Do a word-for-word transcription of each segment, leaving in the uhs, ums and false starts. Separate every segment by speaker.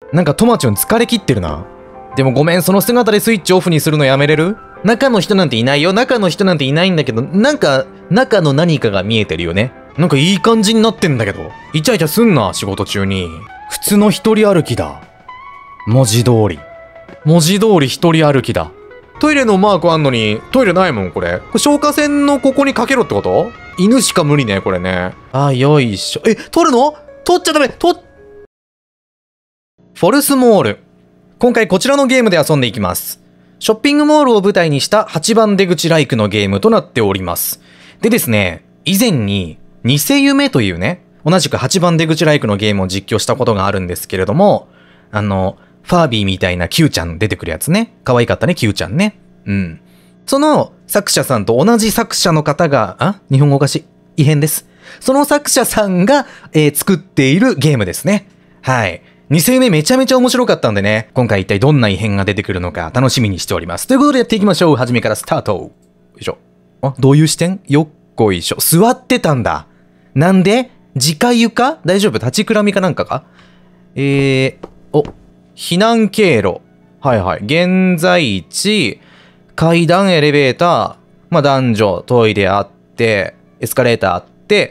Speaker 1: なんかトマチュン疲れ切ってるな。でもごめん、その姿でスイッチオフにするのやめれる？中の人なんていないよ。中の人なんていないんだけど、なんか、中の何かが見えてるよね。なんかいい感じになってんだけど。イチャイチャすんな、仕事中に。普通の一人歩きだ。文字通り。文字通り一人歩きだ。トイレのマークあんのに、トイレないもん、これ。これ消火栓のここにかけろってこと？犬しか無理ね、これね。あ、よいしょ。え、取るの？取っちゃダメ！取っフォルスモール。今回こちらのゲームで遊んでいきます。ショッピングモールを舞台にしたはちばん出口ライクのゲームとなっております。でですね、以前に偽夢というね、同じくはちばん出口ライクのゲームを実況したことがあるんですけれども、あの、ファービーみたいなキューちゃん出てくるやつね。可愛かったね、キューちゃんね。うん。その作者さんと同じ作者の方が、あ？日本語おかしい。異変です。その作者さんが、えー、作っているゲームですね。はい。偽夢めちゃめちゃ面白かったんでね、今回一体どんな異変が出てくるのか楽しみにしております。ということでやっていきましょう。初めからスタート。よいしょ。あ、どういう視点？よっこいしょ。座ってたんだ。なんで？直床？大丈夫？立ちくらみかなんかか？えー、お、避難経路。はいはい。現在地、階段、エレベーター、まあ男女、トイレあって、エスカレーターあって、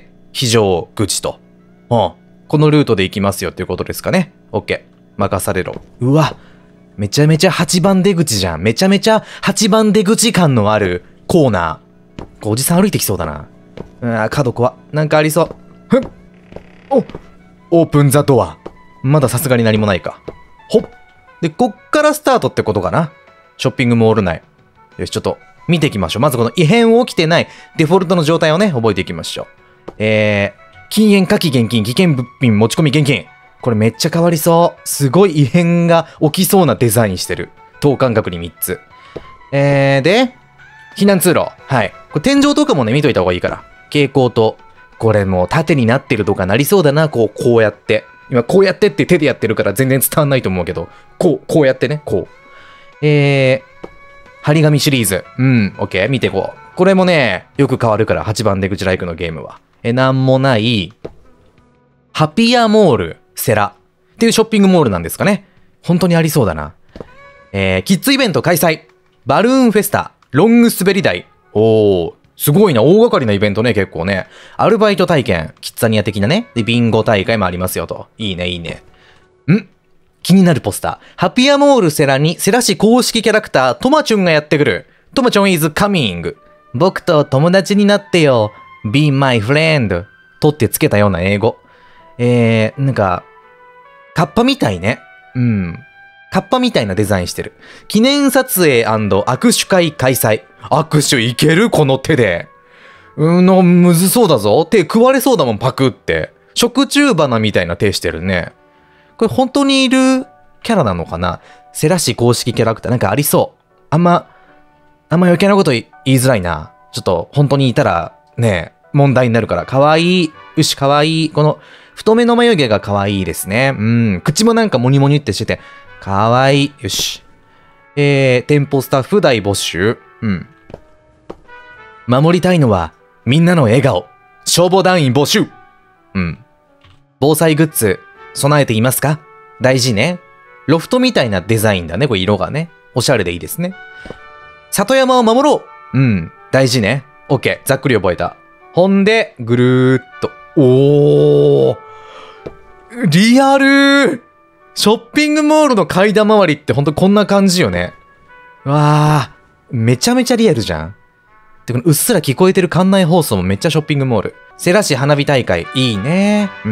Speaker 1: 非常口と。うん。このルートで行きますよっていうことですかね。オッケー。任されろ。うわ。めちゃめちゃはちばん出口じゃん。めちゃめちゃはちばん出口感のあるコーナー。おじさん歩いてきそうだな。うわ、角怖。なんかありそう。ふっ。おオープンザドア。まださすがに何もないか。ほっ。で、こっからスタートってことかな。ショッピングモール内。よし、ちょっと見ていきましょう。まずこの異変起きてないデフォルトの状態をね、覚えていきましょう。えー、禁煙、火器、現金、危険物品、持ち込み、現金。これめっちゃ変わりそう。すごい異変が起きそうなデザインしてる。等間隔にみっつ。えー、で、避難通路。はい。これ天井とかもね、見といた方がいいから。蛍光灯。これもう縦になってるとかなりそうだな。こう、こうやって。今、こうやってって手でやってるから全然伝わんないと思うけど。こう、こうやってね。こう。えー、張り紙シリーズ。うん、オッケー。見ていこう。これもね、よく変わるからはちばん出口ライクのゲームは。え、なんもない、ハピアモール、セラ。っていうショッピングモールなんですかね。本当にありそうだな。えー、キッズイベント開催。バルーンフェスタ、ロング滑り台。おー、すごいな。大掛かりなイベントね、結構ね。アルバイト体験、キッザニア的なね。で、ビンゴ大会もありますよと。いいね、いいね。ん気になるポスター。ハピアモールセラに、セラ市公式キャラクター、トマチュンがやってくる。トマチュン is coming。僕と友達になってよ。be my friend。とってつけたような英語。えー、なんか、カッパみたいね。うん。カッパみたいなデザインしてる。記念撮影&握手会開催。握手いける？この手で。うん、の、むずそうだぞ。手食われそうだもん、パクって。食中花みたいな手してるね。これ本当にいるキャラなのかな？セラ市公式キャラクターなんかありそう。あんま、あんま余計なこと言いづらいな。ちょっと本当にいたらね、問題になるから。かわいい。よし、かわいい。この太めの眉毛がかわいいですね。うん。口もなんかモニモニってしてて、かわいい。よし。えー、店舗スタッフ大募集。うん。守りたいのは、みんなの笑顔。消防団員募集。うん。防災グッズ、備えていますか？大事ね。ロフトみたいなデザインだね。これ色がね。おしゃれでいいですね。里山を守ろう。うん。大事ね。オッケー。ざっくり覚えた。ほんで、ぐるーっと。おー。リアル。ショッピングモールの階段周りってほんとこんな感じよね。わー。めちゃめちゃリアルじゃん。で、このうっすら聞こえてる館内放送もめっちゃショッピングモール。セラ市花火大会。いいね。うん。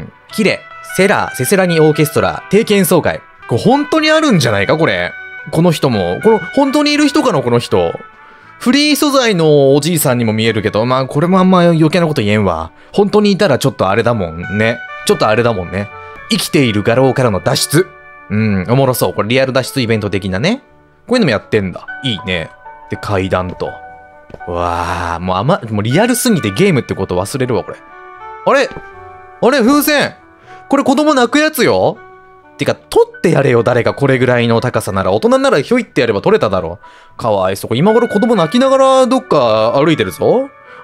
Speaker 1: 綺麗。セラ、セセラニオーケストラ。定期演奏会。これ本当にあるんじゃないかこれ。この人も。この、本当にいる人かなこの人。フリー素材のおじいさんにも見えるけど、まあこれもあんま余計なこと言えんわ。本当にいたらちょっとあれだもんね。ちょっとあれだもんね。生きている画廊からの脱出。うん、おもろそう。これリアル脱出イベント的なね。こういうのもやってんだ。いいね。で、階段と。うわー、もうあま、もうリアルすぎてゲームってこと忘れるわ、これ。あれあれ風船これ子供泣くやつよてか、取ってやれよ、誰かこれぐらいの高さなら。大人ならひょいってやれば取れただろ。かわいそう。今頃子供泣きながらどっか歩いてるぞ。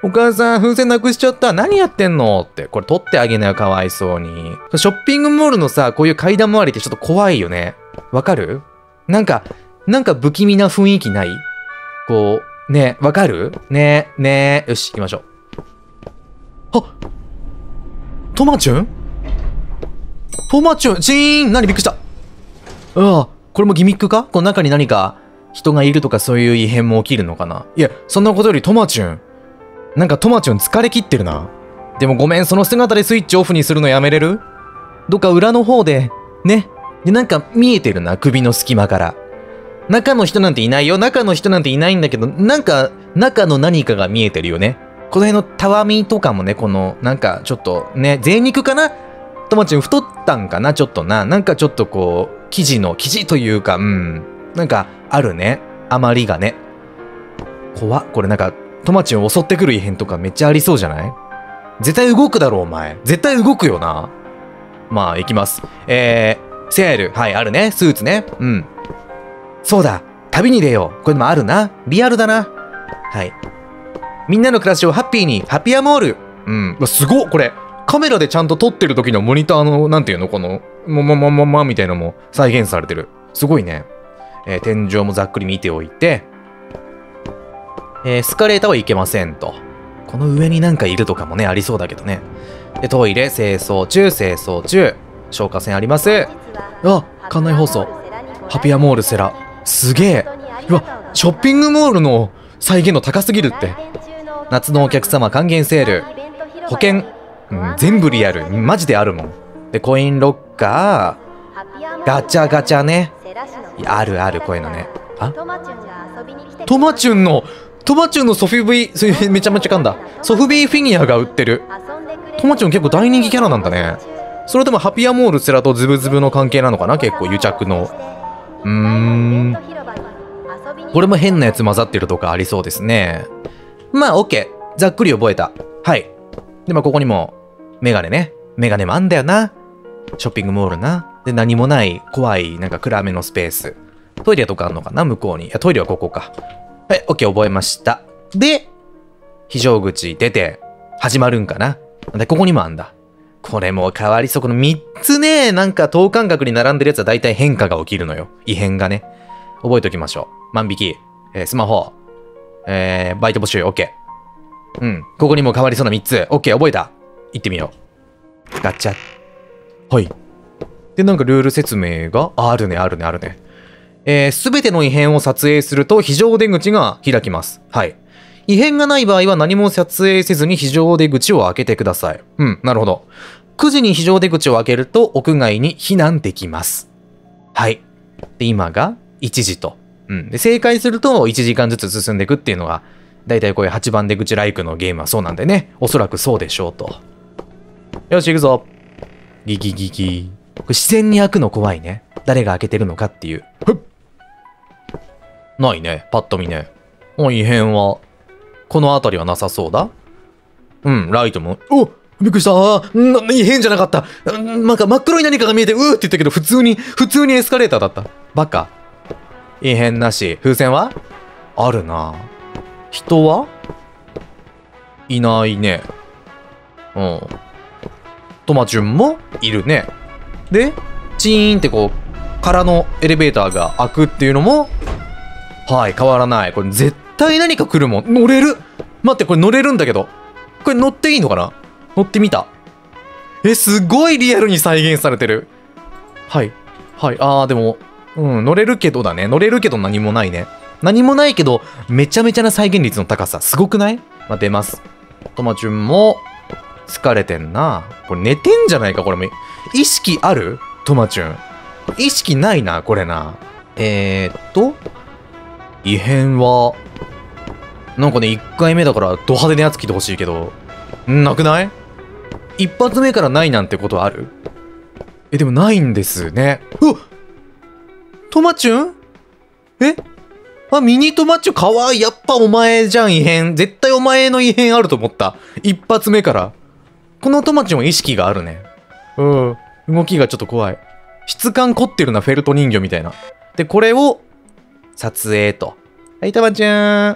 Speaker 1: お母さん、風船なくしちゃった。何やってんのって。これ取ってあげなよ、かわいそうに。ショッピングモールのさ、こういう階段周りってちょっと怖いよね。わかる？なんか、なんか不気味な雰囲気ない？こう、ねわかる？ねえ、ねえ。よし、行きましょう。あ！トマチュン？トマチュン、チーン！何びっくりした。ああ、これもギミックか？この中に何か人がいるとかそういう異変も起きるのかな？いや、そんなことよりトマチュン。なんかトマチュン疲れ切ってるな。でもごめん、その姿でスイッチオフにするのやめれる？どっか裏の方で、ね。で、なんか見えてるな、首の隙間から。中の人なんていないよ。中の人なんていないんだけど、なんか、中の何かが見えてるよね。この辺のたわみとかもね、この、なんかちょっとね、贅肉かな？トマチュン太ったんかな？ちょっとな。なんかちょっとこう、生地の、生地というか、うん。なんか、あるね。余りがね。怖っ。これなんか、トマチュン襲ってくる異変とかめっちゃありそうじゃない？絶対動くだろ、お前。絶対動くよな。まあ、行きます。えー、セール。はい、あるね。スーツね。うん。そうだ。旅に出よう。これもあるな。リアルだな。はい。みんなの暮らしをハッピーに。ハッピーアモール。うん。すごっ、これ。カメラでちゃんと撮ってる時のモニターの、なんていうのこの、もももももみたいなのも再現されてる。すごいね。えー、天井もざっくり見ておいて、えー、エスカレーターは行けませんと。この上になんかいるとかもね、ありそうだけどね。で、トイレ、清掃中、清掃中。消火栓あります。あ、館内放送。ハピアモールセラ。すげえ。うわ、ショッピングモールの再現度高すぎるって。夏のお客様還元セール。保険。うん、全部リアル。マジであるもん。で、コインロッカー。ガチャガチャね。いや、あるある、こういうのね。あ？トマチュンの、トマチュンのソフビー、めちゃめちゃ噛んだ。ソフビーフィギュアが売ってる。トマチュン結構大人気キャラなんだね。それでもハピアモールセラとズブズブの関係なのかな？結構癒着の。うーん。これも変なやつ混ざってるとかありそうですね。まあ、オッケー。ざっくり覚えた。はい。で、まあ、ここにも、メガネね。メガネもあんだよな。ショッピングモールな。で、何もない、怖い、なんか暗めのスペース。トイレとかあんのかな？向こうに。いや、トイレはここか。はい、オッケー、覚えました。で、非常口出て、始まるんかな？で、ここにもあんだ。これも変わりそう。このみっつね、なんか等間隔に並んでるやつは大体変化が起きるのよ。異変がね。覚えておきましょう。万引き、えー、スマホ、えー、バイト募集、オッケー。うん。ここにも変わりそうなみっつ。オッケー、覚えた。行ってみよう。ガチャ。はい。で、なんかルール説明が、あ、あるね、あるね、あるね。えー、すべての異変を撮影すると非常出口が開きます。はい。異変がない場合は何も撮影せずに非常出口を開けてください。うん、なるほど。くじに非常出口を開けると屋外に避難できます。はい。で、今がいちじと。うん。で、正解するといちじかんずつ進んでいくっていうのが、だいたいこういうはちばん出口ライクのゲームはそうなんでね。おそらくそうでしょうと。よし、行くぞ。ギギギギ。これ自然に開くの怖いね。誰が開けてるのかっていう。ふっ。ないね。パッと見ね。もう異変は、この辺りはなさそうだ。うん、ライトも。おっびっくりしたー。異変じゃなかった。なんか真っ黒い何かが見えて、うーって言ったけど、普通に、普通にエスカレーターだった。バカ。異変なし。風船はあるな。人はいないね。うん。トマチュンもいるね。で、チーンってこう、空のエレベーターが開くっていうのも、はい、変わらない。これ絶対何か来るもん。乗れる。待って、これ乗れるんだけど。これ乗っていいのかな？乗ってみた。え、すごいリアルに再現されてる。はい。はい。あー、でも、うん、乗れるけどだね。乗れるけど何もないね。何もないけど、めちゃめちゃな再現率の高さ。すごくない？まあ、出ます。トマチュンも、疲れてんな。これ寝てんじゃないか、これも。意識ある？トマチュン。意識ないな、これな。えーっと、異変は、なんかね、いっかいめだからド派手なやつ来てほしいけど、なくない？一発目からないなんてことある？え、でもないんですね。うわっ！トマチュン？え？あ、ミニトマチュンかわいい。やっぱお前じゃん、異変。絶対お前の異変あると思った。一発目から。このトマチュンは意識があるね。うん。動きがちょっと怖い。質感凝ってるな、フェルト人形みたいな。で、これを、撮影と。はい、トマチューン。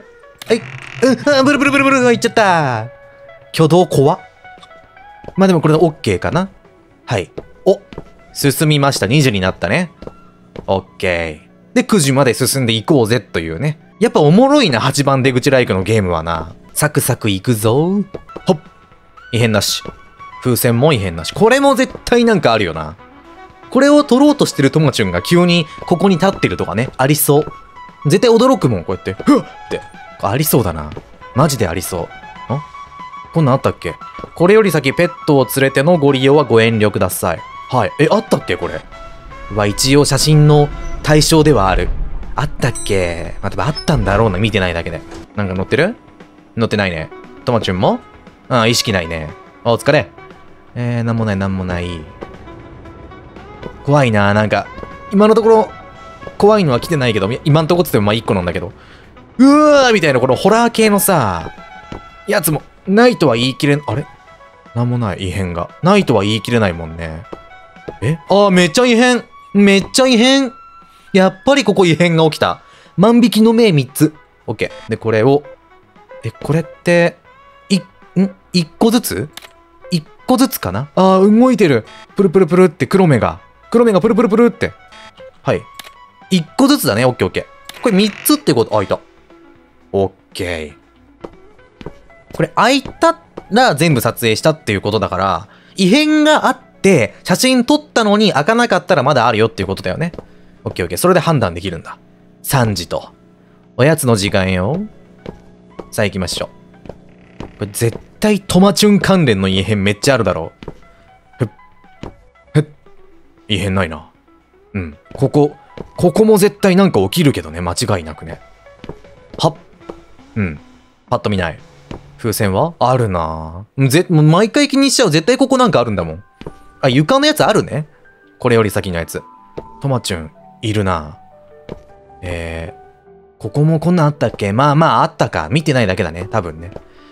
Speaker 1: はい。うん、ブルブルブルブルいっちゃった。挙動怖っ。まあでもこれで OK かな。はい。お、進みました。にじになったね。OK。で、くじまで進んでいこうぜというね。やっぱおもろいな、はちばん出口ライクのゲームはな。サクサクいくぞ。ほっ。異変なし。風船も異変なし。これも絶対なんかあるよな。これを取ろうとしてるともちゅんが急にここに立ってるとかね。ありそう。絶対驚くもん、こうやって。ふっって。ありそうだな。マジでありそう。んこんなんあったっけ？これより先ペットを連れてのご利用はご遠慮ください。はい。え、あったっけこれ。は一応写真の対象ではある。あったっけ？まあ、あったんだろうな。見てないだけで。なんか乗ってる？乗ってないね。ともちゅんも？ああ、意識ないね。お疲れ。えー、なんもないなんもない。怖いな、なんか。今のところ、怖いのは来てないけど、今のところつってもまあいっこなんだけど。うわーみたいな、このホラー系のさ、やつも、ないとは言い切れん、あれなんもない異変が。ないとは言い切れないもんね。えあー、めっちゃ異変。めっちゃ異変。やっぱりここ異変が起きた。万引きの目みっつ。オッケー。で、これを、え、これって、い、ん ?いっ 個ずつ ?いっ 個ずつかなあー、動いてる。プルプルプルって黒目が。黒目がプルプルプルって。はい。いっこずつだね。オッケーオッケー。これみっつってこと、あ、いた。オッケー。これ開いたら全部撮影したっていうことだから、異変があって、写真撮ったのに開かなかったらまだあるよっていうことだよね。オッケーオッケー。それで判断できるんだ。さんじと。おやつの時間よ。さあ行きましょう。これ絶対トマチュン関連の異変めっちゃあるだろう。ふっ。ふっ。異変ないな。うん。ここ、ここも絶対なんか起きるけどね。間違いなくね。はっ。うん。パッと見ない。風船はあるなぁ。ぜ、もう毎回気にしちゃう。絶対ここなんかあるんだもん。あ、床のやつあるね。これより先のやつ。トマチュン、いるなぁ。えー、ここもこんなんあったっけ？まあまああったか。見てないだけだね。多分ね。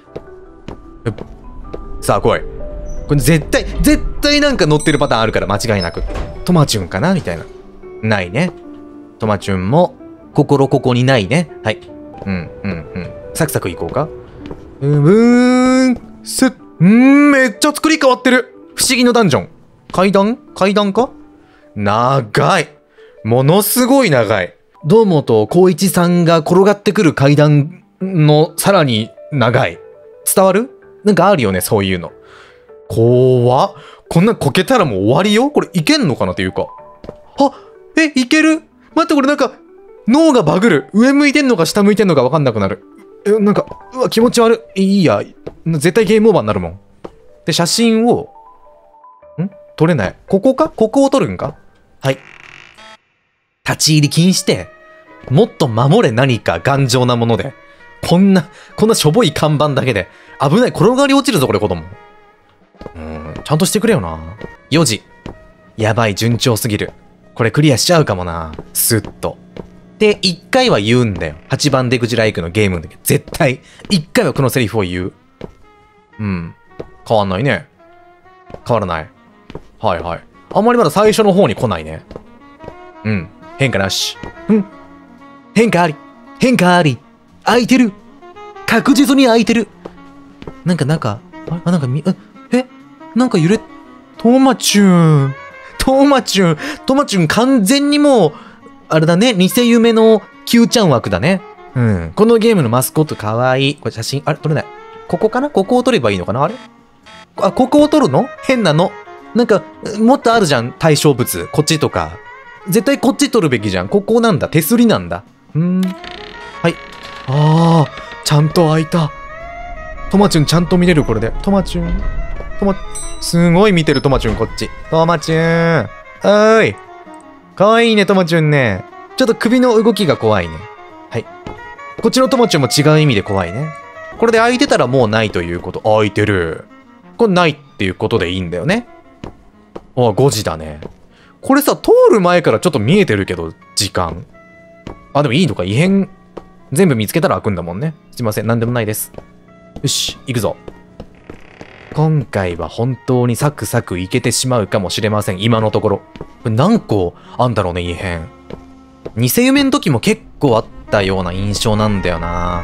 Speaker 1: さあ来い。これ絶対、絶対なんか乗ってるパターンあるから間違いなく。トマチュンかなみたいな。ないね。トマチュンも、心ここにないね。はい。うん、うん、うん。サクサクいこうか。うーん、せ、うん、めっちゃ作り変わってる。不思議のダンジョン。階段階段か長い。ものすごい長い。堂本光一さんが転がってくる階段のさらに長い。伝わる？なんかあるよね、そういうの。怖っ。こんなこけたらもう終わりよ。これいけんのかなっていうか。あ、え、いける？待って、これなんか、脳がバグる。上向いてんのか下向いてんのかわかんなくなる。え、なんか、うわ、気持ち悪い。いいや。絶対ゲームオーバーになるもん。で、写真を、ん撮れない。ここか？ここを撮るんか？はい。立ち入り禁止で、もっと守れ何か頑丈なもので。こんな、こんなしょぼい看板だけで。危ない。転がり落ちるぞ、これ子供。うーん、ちゃんとしてくれよな。よじ。やばい、順調すぎる。これクリアしちゃうかもな。スッと。で、一回は言うんだよ。はちばん出口ライクのゲームの時。絶対。一回はこのセリフを言う。うん。変わんないね。変わらない。はいはい。あんまりまだ最初の方に来ないね。うん。変化なし。うん。変化あり。変化あり。開いてる。確実に開いてる。なんか、なんか、あ、なんかみ、え、なんか揺れ、トマチューン。トマチューン。トマチューン完全にもう、あれだね。偽夢の Q ちゃん枠だね。うん。このゲームのマスコットかわいい。これ写真、あれ撮れない。ここかな？ここを撮ればいいのかな？あれ？あ、ここを撮るの？変なの。なんか、もっとあるじゃん。対象物。こっちとか。絶対こっち撮るべきじゃん。ここなんだ。手すりなんだ。うーん。はい。あー、ちゃんと開いた。トマチュンちゃんと見れるこれで。トマチュン。トマ、すごい見てるトマチュンこっち。トマチュン。おーい。かわいいね、トマチュンね。ちょっと首の動きが怖いね。はい。こっちのトマチュンも違う意味で怖いね。これで開いてたらもうないということ。開いてる。これないっていうことでいいんだよね。あ、ごじだね。これさ、通る前からちょっと見えてるけど、時間。あ、でもいいのか。異変、全部見つけたら開くんだもんね。すいません、なんでもないです。よし、行くぞ。今回は本当にサクサクいけてしまうかもしれません。今のところ。これ何個あんだろうね、異変。偽夢の時も結構あったような印象なんだよな。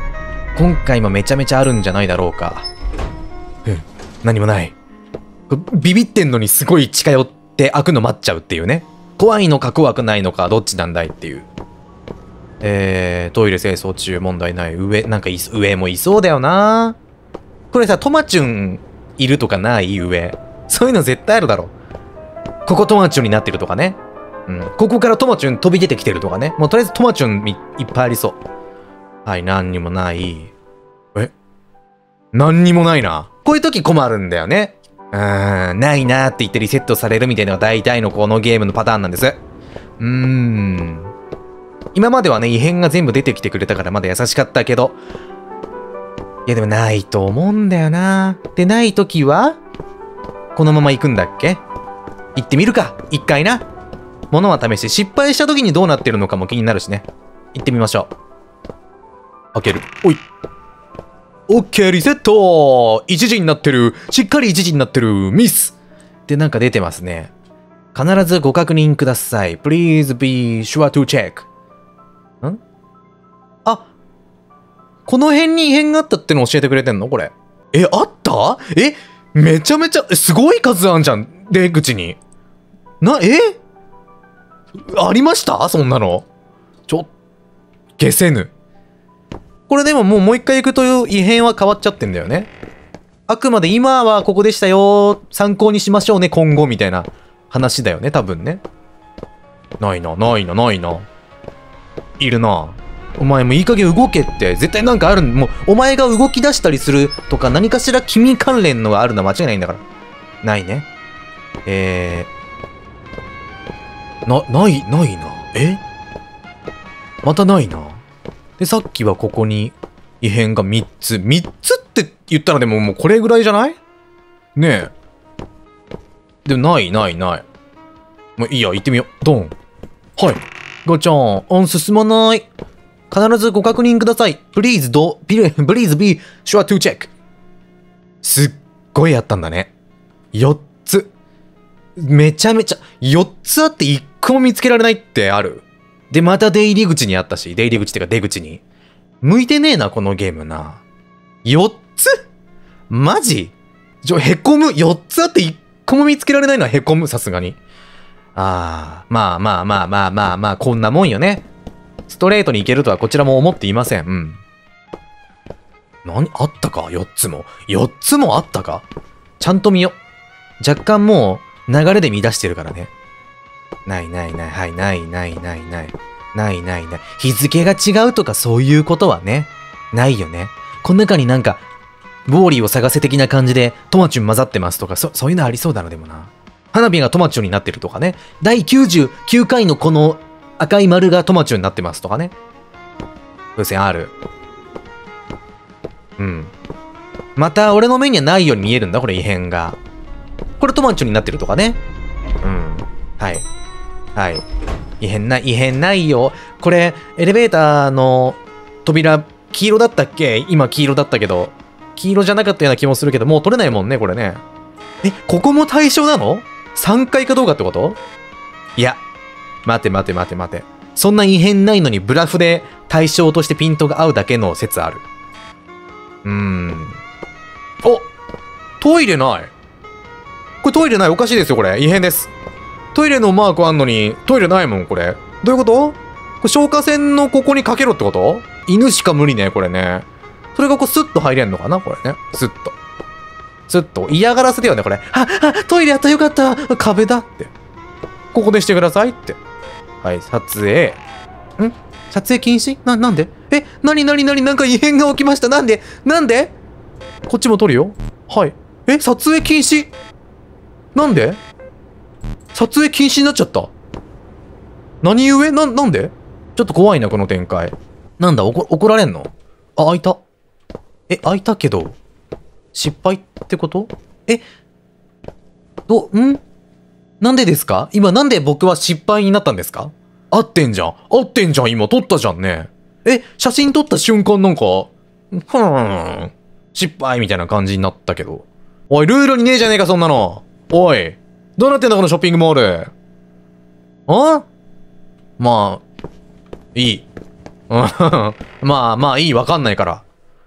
Speaker 1: 今回もめちゃめちゃあるんじゃないだろうか。うん、何もない。ビビってんのにすごい近寄って開くの待っちゃうっていうね。怖いのか怖くないのかどっちなんだいっていう。えー、トイレ清掃中問題ない。上、なんかい上もいそうだよな。これさ、トマチュンいるとかない上。そういうの絶対あるだろ。ここトマチュンになってるとかね。うん。ここからトマチュン飛び出てきてるとかね。もうとりあえずトマチュンいっぱいありそう。はい、何にもない。え何にもないな。こういう時困るんだよね。うーん、ないなーって言ってリセットされるみたいなのが大体のこのゲームのパターンなんです。うーん。今まではね、異変が全部出てきてくれたからまだ優しかったけど。いやでもないと思うんだよな。で、ない時はこのまま行くんだっけ？行ってみるか。一回な。物は試して失敗した時にどうなってるのかも気になるしね。行ってみましょう。開ける。おい。オッケー、リセット !いち 時になってる。しっかりいちじになってる。ミスってなんか出てますね。必ずご確認ください。Please be sure to check. んあ、この辺に異変があったっての教えてくれてんのこれ。え、あったえ、めちゃめちゃ、すごい数あんじゃん。出口に。な、えありましたそんなの。ちょ、消せぬ。これでももうもう一回行くと異変は変わっちゃってんだよね。あくまで今はここでしたよ。参考にしましょうね、今後みたいな話だよね、多分ね。ないな、ないな、ないな。いるな。お前もいい加減動けって。絶対なんかあるん、もうお前が動き出したりするとか何かしら君関連のがあるのは間違いないんだから。ないね。えー。な、ない、ないな。えまたないな。で、さっきはここに異変がみっつ。みっつって言ったらでももうこれぐらいじゃないねえ。でもない、ない、ない。もういいや、行ってみよう。ドン。はい。ガチャン。あん、進まない。必ずご確認ください。Please do, please be sure to check. すっごいあったんだね。よっつ。めちゃめちゃ、よっつあっていっこも見つけられないってある。で、また出入り口にあったし、出入り口ってか出口に。向いてねえな、このゲームな。よっつマジちょ、へこむ。よっつあっていっこも見つけられないのはへこむ、さすがに。あー、まあまあまあまあまあまあ、こんなもんよね。ストレートに行けるとはこちらも思っていません。うん。何あったか ?よっ つも。よっつもあったかちゃんと見よ。若干もう流れで乱してるからね。ないないない。はい、ないないないない。ないないない。日付が違うとかそういうことはね。ないよね。この中になんか、ウォーリーを探せ的な感じでトマチュン混ざってますとか、そ、そういうのありそうだな、でもな。花火がトマチュンになってるとかね。だいきゅうじゅうきゅうかいのこの赤い丸がトマチュンになってますとかね。風船ある。うん。また俺の目にはないように見えるんだ、これ異変が。これトマチュンになってるとかね。うん。はい。はい。異変ない、異変ないよ。これ、エレベーターの扉、黄色だったっけ？今黄色だったけど。黄色じゃなかったような気もするけど、もう取れないもんね、これね。え、ここも対象なの？ さん 階かどうかってこと？いや。待て待て待て待て。そんな異変ないのにブラフで対象としてピントが合うだけの説ある。うーん。お！トイレない。これトイレない。おかしいですよ、これ。異変です。トイレのマークあんのに、トイレないもん、これ。どういうこと？これ消火栓のここにかけろってこと？犬しか無理ね、これね。それがこうスッと入れんのかなこれね。スッと。スッと。嫌がらせだよね、これ。あ、あ、トイレやったよかった。壁だって。ここでしてくださいって。はい、撮影。ん？撮影禁止？な、なんで？え、なになになになんか異変が起きました。なんで？なんで？こっちも撮るよ。はい。え、撮影禁止？なんで？撮影禁止になっちゃった。何故？な、なんで？ちょっと怖いな、この展開。なんだ、怒、怒られんの？あ、開いた。え、開いたけど、失敗ってこと？え、ど、ん？なんでですか？今なんで僕は失敗になったんですか？合ってんじゃん。合ってんじゃん、今撮ったじゃんね。え、写真撮った瞬間なんか、ふーん、失敗みたいな感じになったけど。おい、ルールにねえじゃねえか、そんなの。おい。どうなってんだこのショッピングモール。あ？まあ、いい。まあまあいい、わかんないから。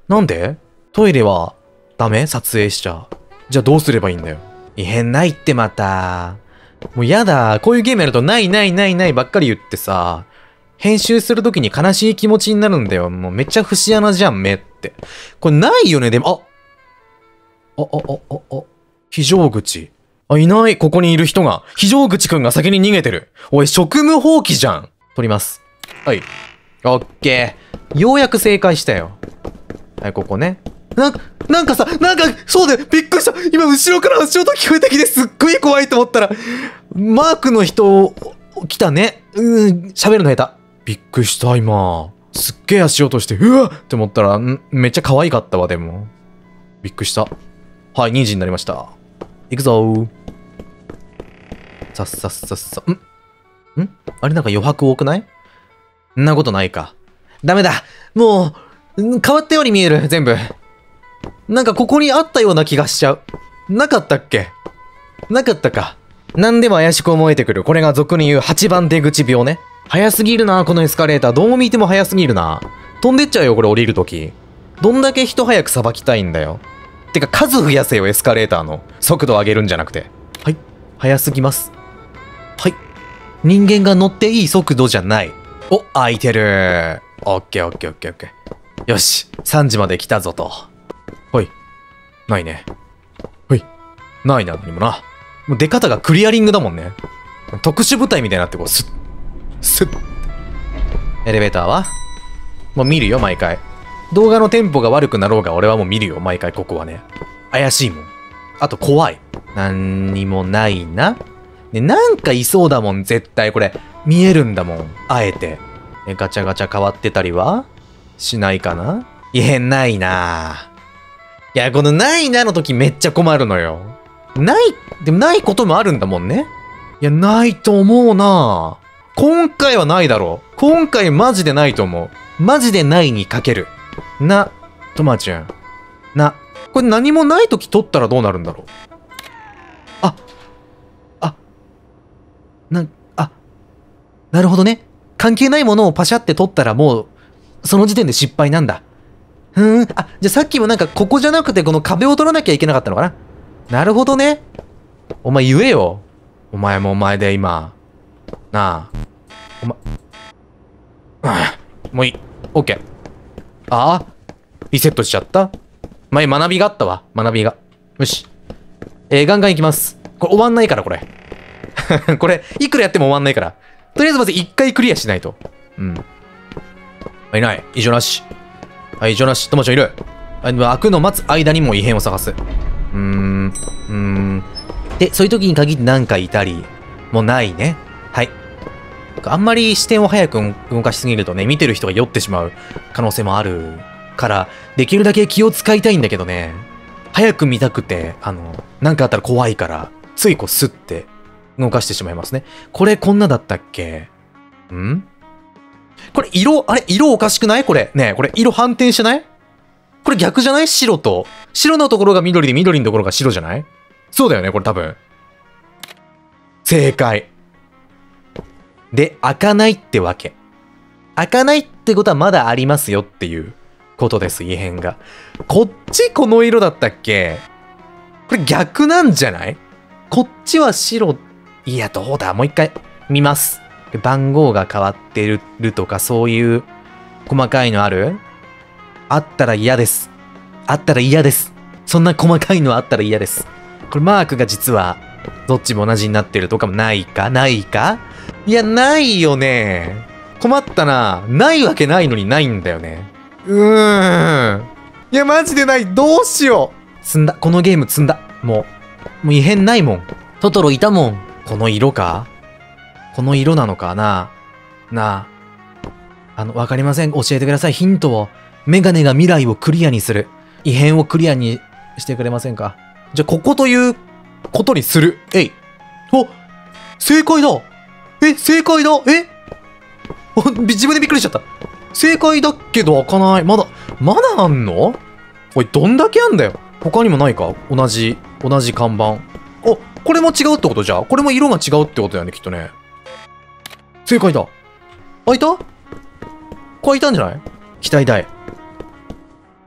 Speaker 1: なんで？トイレはダメ？撮影しちゃ。じゃあどうすればいいんだよ。異変ないってまた。もうやだ。こういうゲームやるとないないないないばっかり言ってさ、編集するときに悲しい気持ちになるんだよ。もうめっちゃ節穴じゃん、目って。これないよね、でも、あ、あ、あ、あ、あ、あ、非常口。あ、いない。ここにいる人が。非常口くんが先に逃げてる。おい、職務放棄じゃん。取ります。はい。オッケー。ようやく正解したよ。はい、ここね。なんか、なんかさ、なんか、そうだよ。びっくりした。今、後ろから足音聞こえてきてすっごい怖いと思ったら、マークの人、来たね。うーん、喋るの下手。びっくりした、今。すっげえ足音して、うわっって思ったら、んめっちゃ可愛かったわ、でも。びっくりした。はい、にじになりました。行くぞー。さっさっさっさ。んんあれなんか余白多くない？んなことないか。ダメだ。もう、変わったように見える、全部。なんかここにあったような気がしちゃう。なかったっけ？なかったか。なんでも怪しく思えてくる。これが俗に言うはちばん出口病ね。早すぎるな、このエスカレーター。どう見ても早すぎるな。飛んでっちゃうよ、これ降りるとき。どんだけ人早くさばきたいんだよ。てか数増やせよ、エスカレーターの。速度上げるんじゃなくて。はい。早すぎます。はい。人間が乗っていい速度じゃない。お、空いてる。オッケーオッケーオッケーオッケー。よし。さんじまで来たぞと。ほい。ないね。ほい。ないな、何もな。もう出方がクリアリングだもんね。特殊部隊みたいになってこう、スッ、スッ。エレベーターはもう見るよ、毎回。動画のテンポが悪くなろうが俺はもう見るよ、毎回ここはね。怪しいもん。あと怖い。なんにもないな。ね、なんかいそうだもん、絶対これ。見えるんだもん、あえて。ね、ガチャガチャ変わってたりはしないかな？異変ないな。いや、このないなの時めっちゃ困るのよ。ない、でもないこともあるんだもんね。いや、ないと思うな。今回はないだろう。今回マジでないと思う。マジでないにかける。な、とまちゃん。な。これ何もないとき取ったらどうなるんだろう。あ。あ。な、あ。なるほどね。関係ないものをパシャって取ったらもう、その時点で失敗なんだ。ふーん。あ、じゃあさっきもなんかここじゃなくてこの壁を取らなきゃいけなかったのかな。なるほどね。お前言えよ。お前もお前で今。なあ。お前。ああもういい。オッケー。ああ。リセットしちゃった。前学びがあったわ。学びが。よし。えー、ガンガンいきます。これ終わんないから、これ。これ、いくらやっても終わんないから。とりあえずまず一回クリアしないと。うん。いない。異常なし。はい、異常なし。ともちゃんいる。開くの待つ間にも異変を探す。うーん。うーん。で、そういう時に限ってなんかいたり、もうないね。はい。あんまり視点を早く動かしすぎるとね、見てる人が酔ってしまう可能性もあるから、できるだけ気を使いたいんだけどね。早く見たくて、あの、なんかあったら怖いから、ついこうスッて動かしてしまいますね。これこんなだったっけ？ん？これ色、あれ色おかしくない？これ。ねえ、これ色反転してない？これ逆じゃない？白と。白のところが緑で緑のところが白じゃない？そうだよね、これ多分。正解。で、開かないってわけ。開かないってことはまだありますよっていうことです、異変が。こっちこの色だったっけ？これ逆なんじゃない？こっちは白。いや、どうだ？もう一回見ます。番号が変わってるとかそういう細かいのある？あったら嫌です。あったら嫌です。そんな細かいのあったら嫌です。これマークが実はどっちも同じになってるとかもないか？ないか？いや、ないよね。困ったな。ないわけないのにないんだよね。うーん。いや、マジでない。どうしよう。積んだ。このゲーム積んだ。もう。もう異変ないもん。トトロいたもん。この色か？この色なのかな？なあ。あの、わかりません。教えてください。ヒントを。メガネが未来をクリアにする。異変をクリアにしてくれませんか？じゃあ、ここということにする。えい。お！正解だ！え、正解だ！え？自分でびっくりしちゃった。正解だけど開かない。まだ、まだあんの？おい、どんだけあんだよ。他にもないか？同じ、同じ看板。お、これも違うってことじゃあ。これも色が違うってことだよね、きっとね。正解だ。開いた？これ開いたんじゃない？期待大。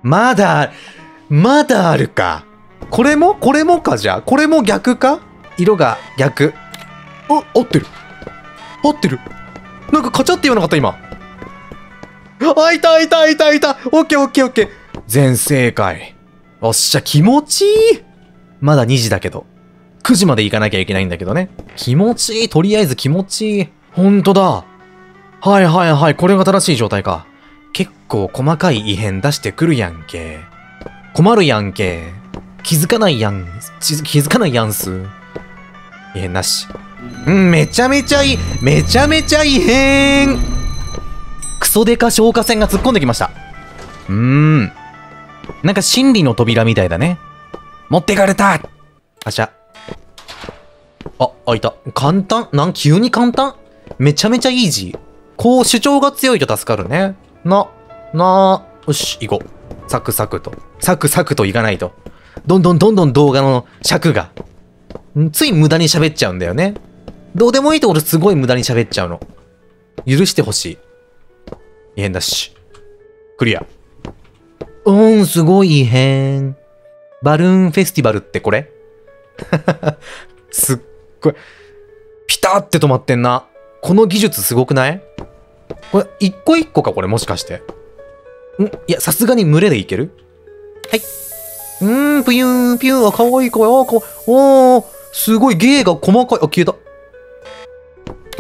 Speaker 1: まだ、まだあるか。これもこれもかじゃあ。これも逆か？色が逆。あ、合ってる。合ってる。なんかカチャって言わなかった今。あ、いたいたいたいた。オッケーオッケーオッケー。全正解。おっしゃ、気持ちいい。まだにじだけど。くじまで行かなきゃいけないんだけどね。気持ちいい。とりあえず気持ちいい。ほんとだ。はいはいはい。これが正しい状態か。結構細かい異変出してくるやんけ。困るやんけ。気づかないやん。気づかないやんす。異変なし。うん、めちゃめちゃいい。めちゃめちゃ異変。クソデカ消火栓が突っ込んできました。うーん。なんか真理の扉みたいだね。持ってかれた。あしゃ。あ、開いた。簡単なん、急に簡単めちゃめちゃイージー。こう主張が強いと助かるね。な、なよし、行こう。サクサクと。サクサクといかないと。どんどんどんどん動画の尺が。つい無駄に喋っちゃうんだよね。どうでもいいところすごい無駄に喋っちゃうの。許してほしい。異変だし。クリア。うーん、すごい異変。バルーンフェスティバルってこれすっごい。ピタって止まってんな。この技術すごくない？これ、一個一個かこれもしかして。んいや、さすがに群れでいける？はい。うーん、ぷゆーん、ぴゅーん、あ、かわいい子よ、かわいい。おー、すごい芸が細かい。あ、消えた。はい。はい。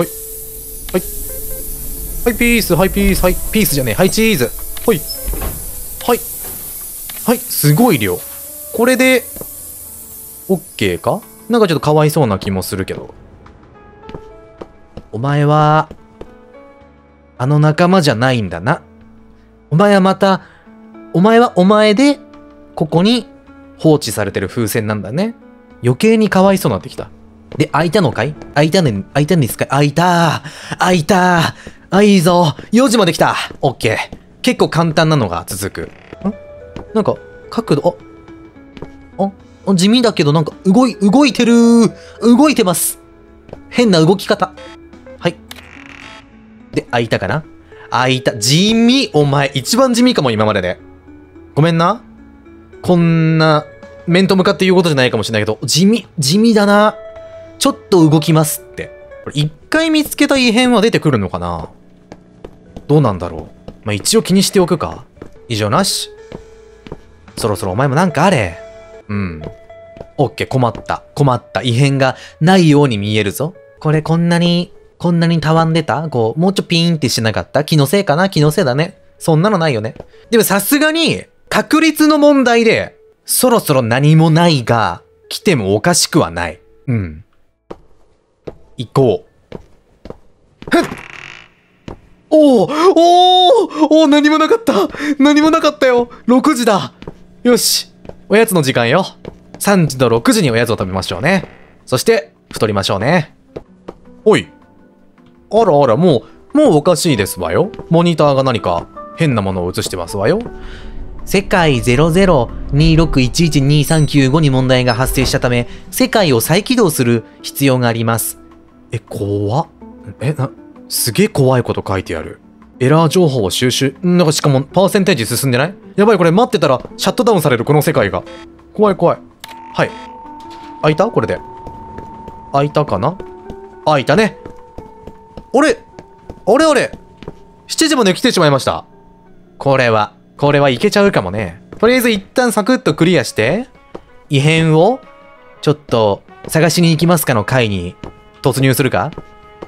Speaker 1: はい、ピース、はい、ピース、はい、ピースじゃねえ。はい、チーズ。はい。はい。はい、すごい量。これで、オッケーか？なんかちょっとかわいそうな気もするけど。お前は、あの仲間じゃないんだな。お前はまた、お前はお前で、ここに放置されてる風船なんだね。余計にかわいそうになってきた。で、開いたのかい？開いたね、開いたんですか？開いたー開いたーあ、いいぞよじまで来たオッケー。結構簡単なのが続く。んなんか、角度、あ、あ、地味だけどなんか動い、動いてるー動いてます変な動き方。はい。で、開いたかな？開いた。地味お前、一番地味かも、今までで。ごめんな。こんな、面と向かって言うことじゃないかもしれないけど、地味、地味だな。ちょっと動きますって。これ、一回見つけた異変は出てくるのかな？どうなんだろう。まあ、一応気にしておくか。異常なし。そろそろお前もなんかあれ。うん。オッケー、困った。困った。異変がないように見えるぞ。これこんなに、こんなにたわんでた？こう、もうちょっとピーンってしなかった？気のせいかな？気のせいだね。そんなのないよね。でもさすがに、確率の問題で、そろそろ何もないが、来てもおかしくはない。うん。行こう。ふっおーおーおー何もなかった何もなかったよ !ろく 時だよしおやつの時間よ。さんじとろくじにおやつを食べましょうね。そして、太りましょうね。おい。あらあら、もう、もうおかしいですわよ。モニターが何か変なものを映してますわよ。世界 ゼロゼロにろくいちいちにさんきゅうご に問題が発生したため、世界を再起動する必要があります。え、怖っ。え、な、すげえ怖いこと書いてある。エラー情報を収集。なんかしかもパーセンテージ進んでない？やばいこれ待ってたらシャットダウンされるこの世界が。怖い怖い。はい。開いた？これで。開いたかな？開いたね。あれあれあれ ?しち 時まで来てしまいました。これは、これはいけちゃうかもね。とりあえず一旦サクッとクリアして、異変をちょっと探しに行きますかの回に突入するか？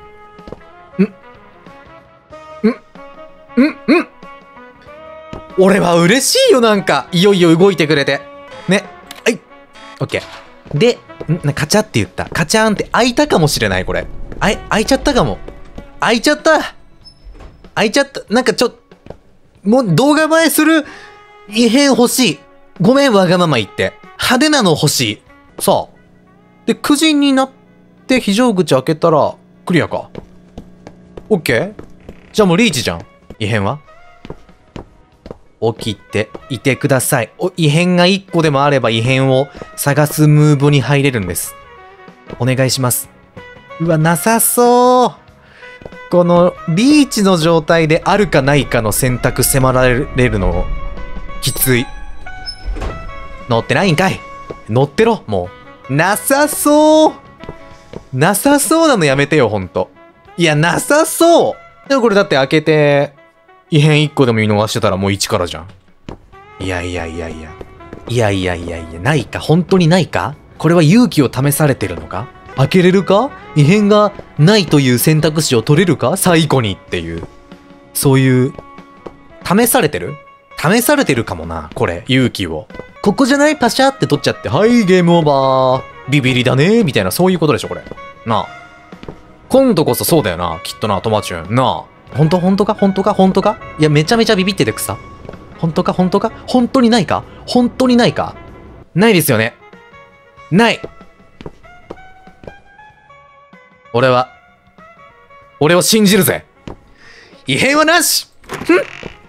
Speaker 1: んんん俺は嬉しいよなんかいよいよ動いてくれてね。はい OK でんカチャって言ったカチャーンって開いたかもしれないこれあい開いちゃったかも開いちゃった開いちゃったなんかちょもう動画映えする異変欲しいごめんわがまま言って派手なの欲しいさあでくじになって非常口開けたらクリアか OK じゃあもうリーチじゃん異変は起きていてください。お異変がいっこでもあれば異変を探すムーブに入れるんです。お願いします。うわ、なさそう。このリーチの状態であるかないかの選択迫られるのきつい。乗ってないんかい。乗ってろ、もう。なさそう。なさそうなのやめてよ、ほんと。いや、なさそう。でもこれだって開けて、異変いっこでも見逃してたらもういちからじゃん。いやいやいやいや。いやいやいやいや、ないか。本当にないか。これは勇気を試されてるのか。開けれるか。異変がないという選択肢を取れるか、最後にっていう。そういう、試されてる試されてるかもな、これ、勇気を。ここじゃないパシャって取っちゃって、はい、ゲームオーバー。ビビりだねみたいな、そういうことでしょ、これ。なあ。今度こそそうだよな、きっとな、トマチュン。なあ。ほんと、ほんとかほんとかほんとかいや、めちゃめちゃビビっててくさ。ほんとかほんとか本当にないか本当にないか。ないですよね。ない。俺は、俺を信じるぜ。異変はなし。んほっ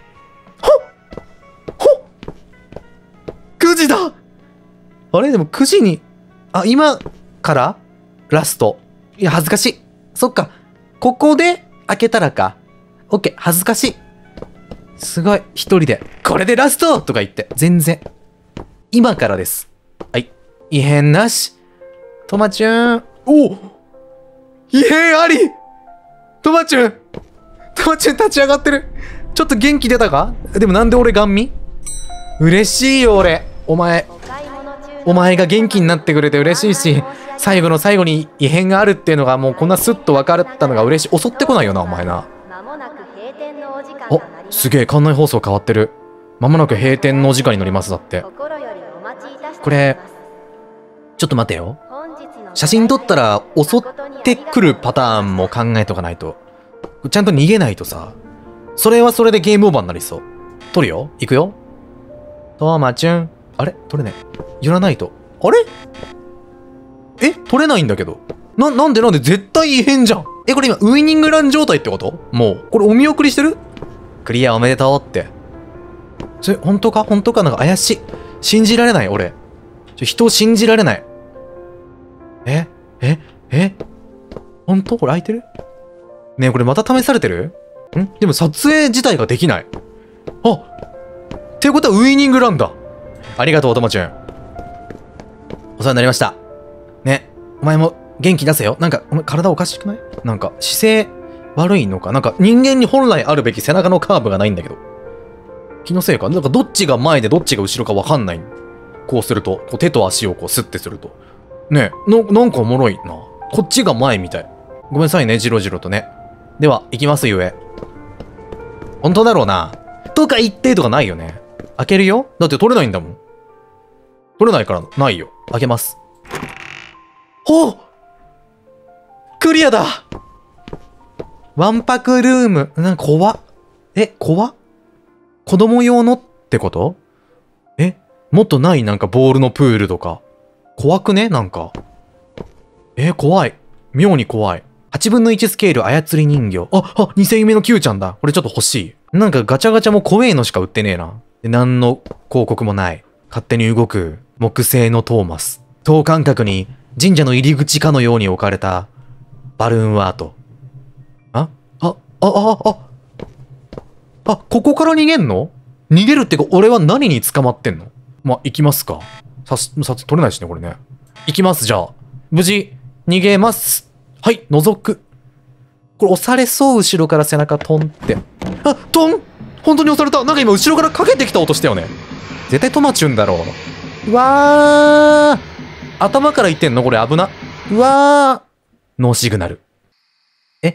Speaker 1: ほっくじだ。あれでもくじに、あ、今からラスト。いや、恥ずかしい。そっか。ここで開けたらか。オッケー、恥ずかしい。すごい。一人で、これでラストとか言って。全然。今からです。はい。異変なし。トマチュン。お異変ありトマチュントマチュン立ち上がってる。ちょっと元気出たか。でもなんで俺ガン見嬉しいよ俺。お前。お前が元気になってくれて嬉しいし、最後の最後に異変があるっていうのがもうこんなスッと分かったのが嬉しい。襲ってこないよな、お前な。お、すげえ、館内放送変わってる。まもなく閉店のお時間に乗りますだって。これ、ちょっと待てよ。写真撮ったら襲ってくるパターンも考えとかないと。ちゃんと逃げないとさ。それはそれでゲームオーバーになりそう。撮るよ。行くよ。トマチュン。あれ撮れねえ。寄らないと。あれえ撮れないんだけど。な、なんでなんで絶対異変じゃん。え、これ今ウイニングラン状態ってこと？もう。これお見送りしてる？クリアおめでとうって。それ、本当か本当かなんか怪しい。信じられない、俺。ちょ、人を信じられない。えええ本当これ開いてる？ねえ、これまた試されてる？んでも撮影自体ができない。あってことはウイニングランだ。ありがとう、おともちゅん。お世話になりました。ね、お前も元気出せよ。なんか、お前体おかしくない？なんか、姿勢悪いのか？なんか、人間に本来あるべき背中のカーブがないんだけど。気のせいか？なんか、どっちが前でどっちが後ろかわかんない。こうすると、こう手と足をこうスッてすると。ねえ、な、なんかおもろいな。こっちが前みたい。ごめんなさいね、じろじろとね。では、行きますゆえ。本当だろうな。とか言ってとかないよね。開けるよ？だって取れないんだもん。取れないから、ないよ。開けます。ほう！クリアだ！ワンパクルーム。なんか怖っ。え、怖っ？子供用のってこと？え？もっとないなんかボールのプールとか。怖くね？なんか。えー、怖い。妙に怖い。はちぶんのいちスケール操り人形。あ、あ、にせん夢の Q ちゃんだ。これちょっと欲しい。なんかガチャガチャも怖えのしか売ってねえな。で、何の広告もない。勝手に動く木製のトーマス。等間隔に神社の入り口かのように置かれたバルーンアート。ああ、あ、あ、あ、あ、ここから逃げんの？逃げるってか、俺は何に捕まってんの？まあ、行きますか。さす、さす、取れないしね、これね。行きます、じゃあ。無事、逃げます。はい、覗く。これ押されそう、後ろから背中トンって。あ、トン！本当に押された。なんか今後ろからかけてきた音したよね。絶対トマチュンだろう。うわー。頭からいってんのこれ危な。うわー。ノーシグナル。え？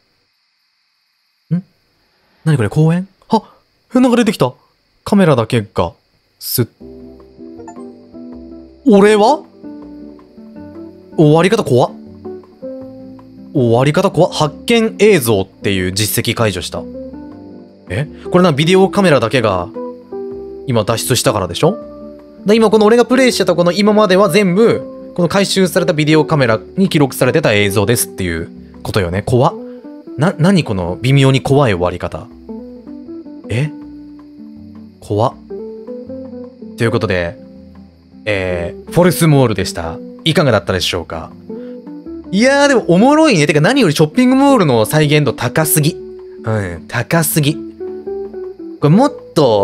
Speaker 1: ん？何これ公園？あ、なんか出てきた。カメラだけが、すっ。俺は？終わり方怖っ。終わり方怖っ。発見映像っていう実績解除した。え？これな、ビデオカメラだけが、今脱出したからでしょ？だ今この俺がプレイしてたこの今までは全部、この回収されたビデオカメラに記録されてた映像ですっていうことよね。怖っ。な、なにこの微妙に怖い終わり方。え？怖っ。ということで、えー、フォルスモールでした。いかがだったでしょうか？いやーでもおもろいね。てか何よりショッピングモールの再現度高すぎ。うん、高すぎ。これもっと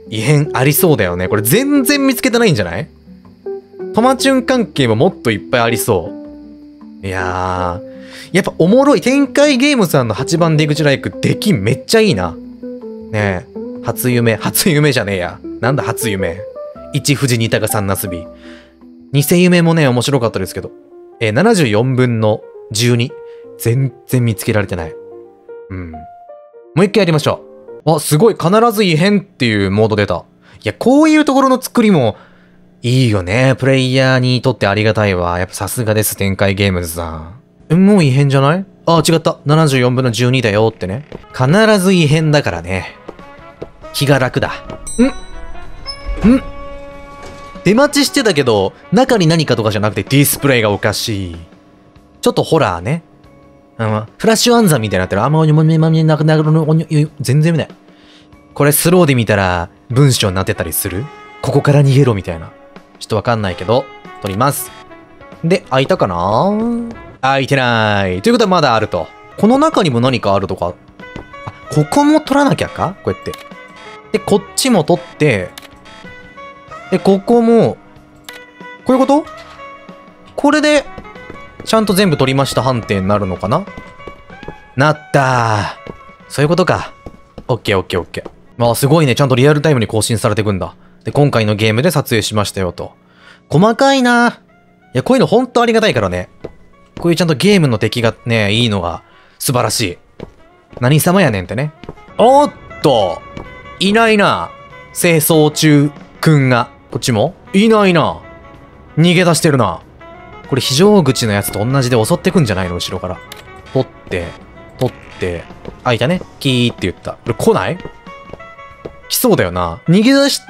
Speaker 1: 異変ありそうだよね。これ全然見つけてないんじゃない？トマチュン関係ももっといっぱいありそう。いやー。やっぱおもろい。展開ゲームさんのはちばん出口ライク、出来めっちゃいいな。ねえ。初夢。初夢じゃねえや。なんだ初夢。一富士二鷹三なすび。偽夢もね、面白かったですけど。えー、ななじゅうよんぶんのじゅうに。全然見つけられてない。うん。もう一回やりましょう。あ、すごい。必ず異変っていうモード出た。いや、こういうところの作りもいいよね。プレイヤーにとってありがたいわ。やっぱさすがです。展開ゲームズさん。もう異変じゃない？あ、違った。ななじゅうよんぶんのじゅうにだよってね。必ず異変だからね。気が楽だ。ん？ん？出待ちしてたけど、中に何かとかじゃなくてディスプレイがおかしい。ちょっとホラーね。うん、フラッシュ暗算みたいになってる。あんまりもみまみなくなるの、全然見ない。これスローで見たら文章になってたりする？ここから逃げろみたいな。ちょっとわかんないけど、撮ります。で、開いたかな？開いてない。ということはまだあると。この中にも何かあるとか。あ、ここも取らなきゃか？こうやって。で、こっちも取って、で、ここも、こういうこと？これで、ちゃんと全部取りました判定になるのかな？なったー。そういうことか。オッケーオッケーオッケー。まあすごいね。ちゃんとリアルタイムに更新されていくんだ。で、今回のゲームで撮影しましたよと。細かいな。いや、こういうのほんとありがたいからね。こういうちゃんとゲームの出来がね、いいのが素晴らしい。何様やねんってね。おっと、いないな。清掃中くんが。こっちもいないな。逃げ出してるな。これ非常口のやつと同じで襲ってくんじゃないの？後ろから。取って、取って、あ、いたね。キーって言った。これ来ない？来そうだよな。逃げ出した、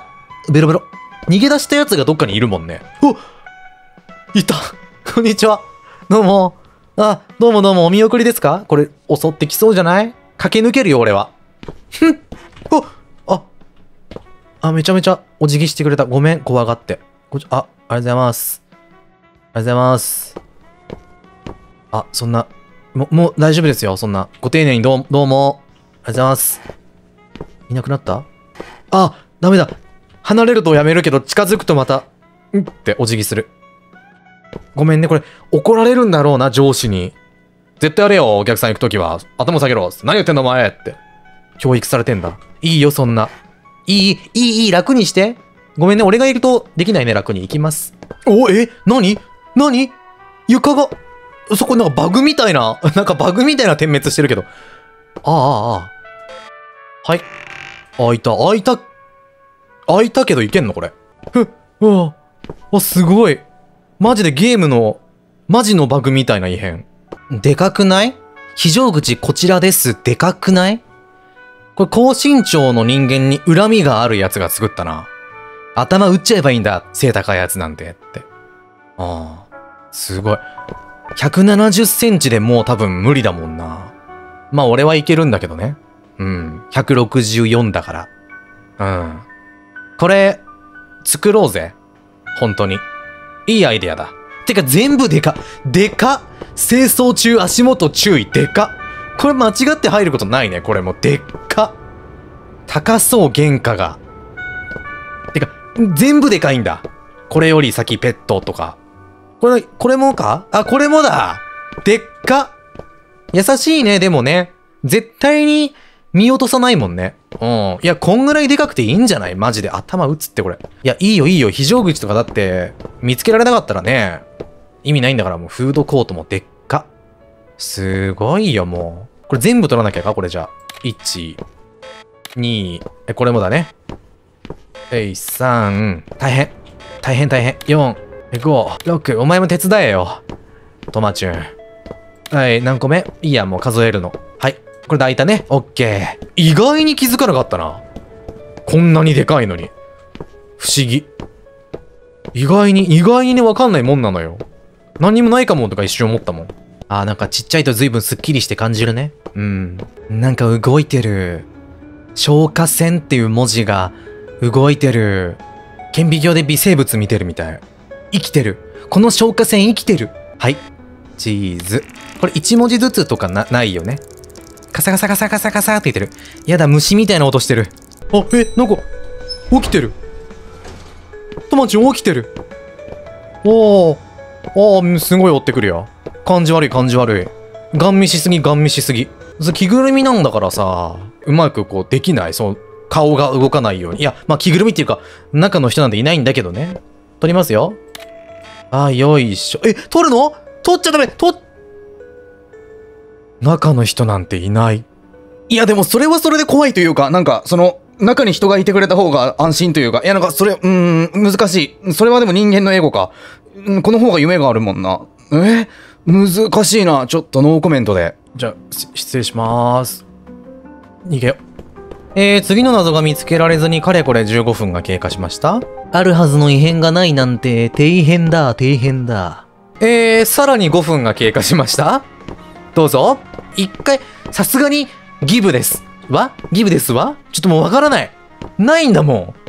Speaker 1: ベロベロ。逃げ出したやつがどっかにいるもんね。おっ！いた！こんにちは。どうも。あ、どうもどうも、お見送りですか？これ、襲ってきそうじゃない？駆け抜けるよ、俺は。ふん！お！あ、あ、めちゃめちゃお辞儀してくれた。ごめん、怖がって。こあ、ありがとうございます。ありがとうございます。あ、そんな、も、もう大丈夫ですよ、そんな。ご丁寧にどう、どうも。ありがとうございます。いなくなった？あ、ダメだ。離れるとやめるけど、近づくとまた、んってお辞儀する。ごめんね、これ、怒られるんだろうな、上司に。絶対やれよ、お客さん行くときは。頭下げろ。何言ってんの、お前って。教育されてんだ。いいよ、そんな。いい、いい、いい、楽にして。ごめんね、俺がいるとできないね、楽に。行きます。お、え、なになに床が、そこなんかバグみたいな、なんかバグみたいな点滅してるけど。ああ、ああ。はい。開いた、開いた。開いたけどいけんのこれ。ふっ、うわ。あ、すごい。マジでゲームの、マジのバグみたいな異変。でかくない？非常口こちらです。でかくない？これ高身長の人間に恨みがあるやつが作ったな。頭打っちゃえばいいんだ。背高いやつなんてって。ああ。すごい。ひゃくななじゅっセンチでもう多分無理だもんな。まあ俺はいけるんだけどね。うん。ひゃくろくじゅうよんだから。うん。これ、作ろうぜ。本当に。いいアイデアだ。てか全部でか。でか。清掃中足元注意。でか。これ間違って入ることないね。これもでっか。高そう原価が。てか、全部でかいんだ。これより先ペットとか。これ、これもか？あ、これもだ。でっか。優しいね、でもね。絶対に見落とさないもんね。うん。いや、こんぐらいでかくていいんじゃない？マジで。頭打つってこれ。いや、いいよいいよ。非常口とかだって、見つけられなかったらね、意味ないんだからもうフードコートもでっか。すごいよ、もう。これ全部取らなきゃかこれじゃあ。いち、に、え、これもだね。えい、さん、大変。大変大変。よん、ご、ろく、お前も手伝えよ。トマチュン。はい、何個目？いいや、もう数えるの。はい。これで開いたね。オッケー。意外に気づかなかったな。こんなにでかいのに。不思議。意外に、意外にね、わかんないもんなのよ。何にもないかもとか一瞬思ったもん。あー、なんかちっちゃいと随分スッキリして感じるね。うん。なんか動いてる。消火栓っていう文字が動いてる。顕微鏡で微生物見てるみたい。生きてる。この消火栓生きてる。はい。チーズ。これ一文字ずつとかな、ないよね。カサカサカサカサカサって言ってる。やだ、虫みたいな音してる。あ、え、なんか、 起きてる。トマチュン起きてる。おー。おー、すごい追ってくるよ。感じ悪い感じ悪い。ガン見しすぎガン見しすぎ。着ぐるみなんだからさ、うまくこうできない。そう、顔が動かないように。いや、まあ着ぐるみっていうか、中の人なんていないんだけどね。撮りますよ。あー、よいしょ。え、撮るの？撮っちゃダメ。撮っ、中の人なんていない。いや、でもそれはそれで怖いというか、なんか、その、中に人がいてくれた方が安心というか、いや、なんかそれ、うーん、難しい。それはでも人間のエゴか。うん、この方が夢があるもんな。え難しいな。ちょっとノーコメントで。じゃあ、失礼しまーす。逃げよ。えー、次の謎が見つけられずにかれこれじゅうごふんが経過しました。あるはずの異変がないなんて、底辺だ、底辺だ。えー、さらにごふんが経過しました。どうぞ。一回、さすがに、ギブです。わ？ギブですわ？ちょっともうわからない。ないんだもん。